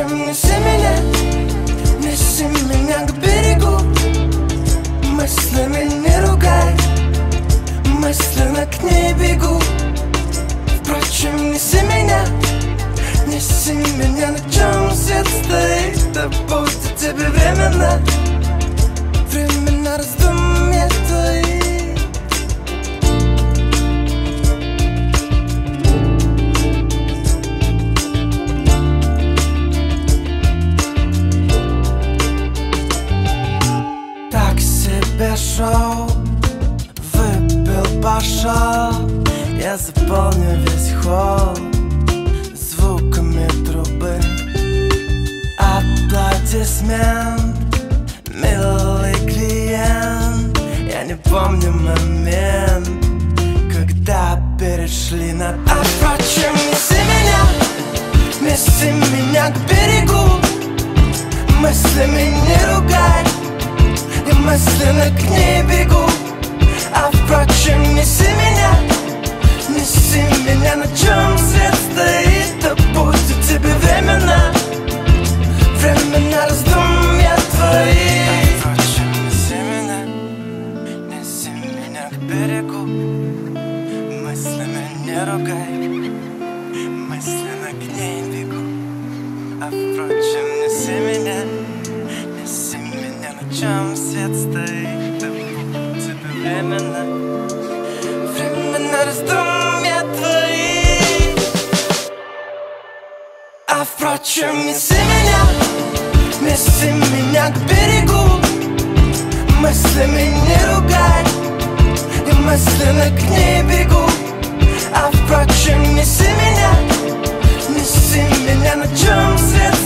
впрочем, неси меня к берегу. Мыслями не ругай, мысленно к ней бегу. Впрочем, неси меня, на чем свет стоит. Да будет тебе временно, временно раздумья твои. Так себе шоу, выпил, пошел. Я заполню весь холл звуками трубы. Аплодисмент, милый клиент. Я не помню момент, когда перешли на «ты». А впрочем, неси меня к берегу. Мыслями не ругай, я мысленно к ней бегу. А впрочем, неси меня, на чем свет стоит. Да будет тебе временно, временно раздумья твои. А впрочем, неси меня к берегу. Мыслями не ругай, мысленно к ней бегу. А впрочем, неси меня, на чем свет стоит. Да будет тебе временно, временно раздумья твои. А впрочем, неси меня к берегу. Мыслями не ругай, я мысленно к ней бегу. А впрочем, неси меня, на чем свет